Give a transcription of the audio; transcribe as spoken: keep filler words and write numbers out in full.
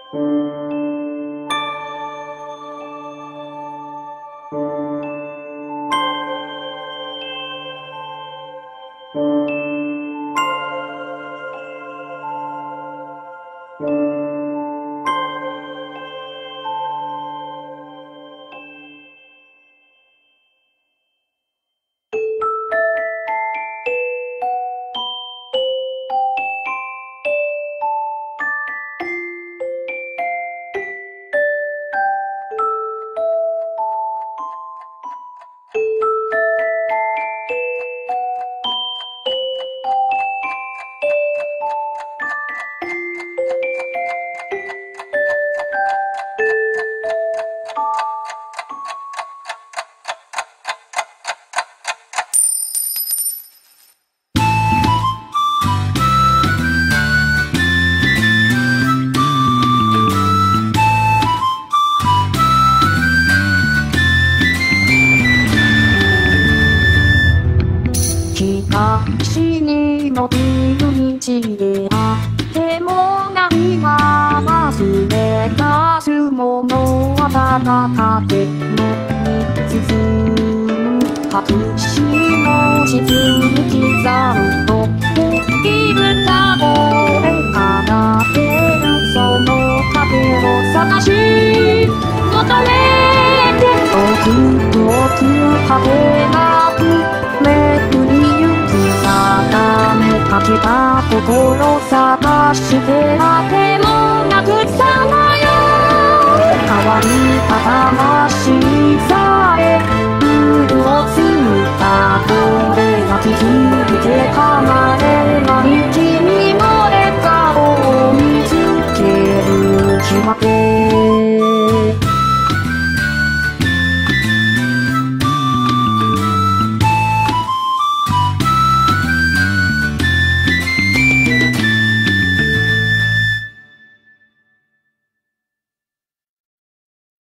東に伸びる道であっても何が忘れ出すものはただ風の進む白紙の地図に刻むといるだろう奏でるその影を探し求めて遠く遠く果てなくめくりゆく定めかけた心探してあてもなくさまよ変わりた魂さえ